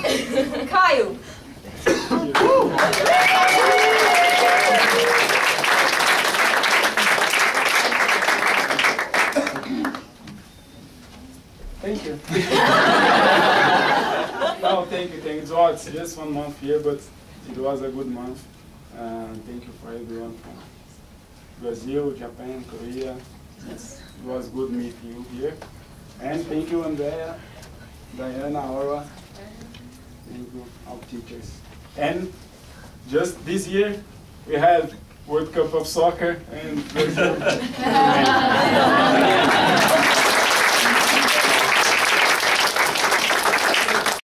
Caio. Thank you. No, thank you. It's just 1 month here, but it was a good month. Thank you for everyone from Brazil, Japan, Korea. It was good meeting you here. And thank you, Andrea, Diana, Aura. Thank you, all teachers. And just this year, we had World Cup of Soccer and Brazil.